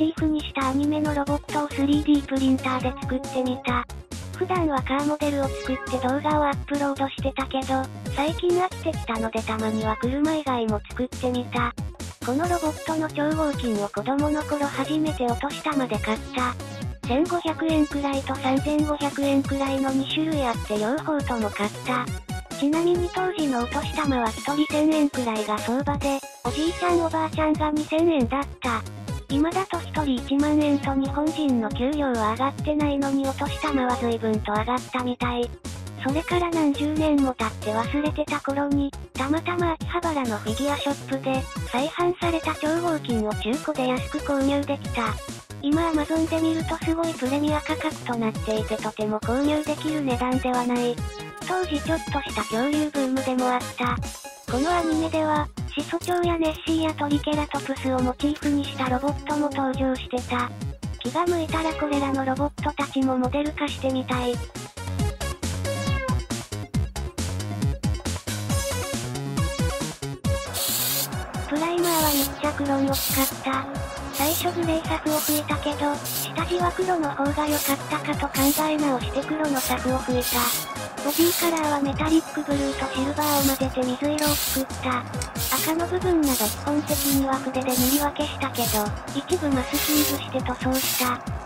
チーフにしたアニメのロボットを 3D プリンターで作ってみた。普段はカーモデルを作って動画をアップロードしてたけど、最近飽きてきたのでたまには車以外も作ってみた。このロボットの超合金を子供の頃初めてお年玉で買った。1500円くらいと3500円くらいの2種類あって両方とも買った。ちなみに当時のお年玉は1人1000円くらいが相場で、おじいちゃんおばあちゃんが2000円だった。今だと1人1万円と日本人の給料は上がってないのにお年玉は随分と上がったみたい。それから何十年も経って忘れてた頃に、たまたま秋葉原のフィギュアショップで、再販された超合金を中古で安く購入できた。今 Amazon で見るとすごいプレミア価格となっていてとても購入できる値段ではない。当時ちょっとした恐竜ブームでもあった。このアニメでは、始祖鳥やネッシーやトリケラトプスをモチーフにしたロボットも登場してた。気が向いたらこれらのロボットたちもモデル化してみたい。プライマーは密着ロンを使った。最初グレーサフを吹いたけど、下地は黒の方が良かったかと考え直して黒のサフを吹いた。ボディカラーはメタリックブルーとシルバーを混ぜて水色を作った。赤の部分など基本的には筆で塗り分けしたけど、一部マスキングして塗装した。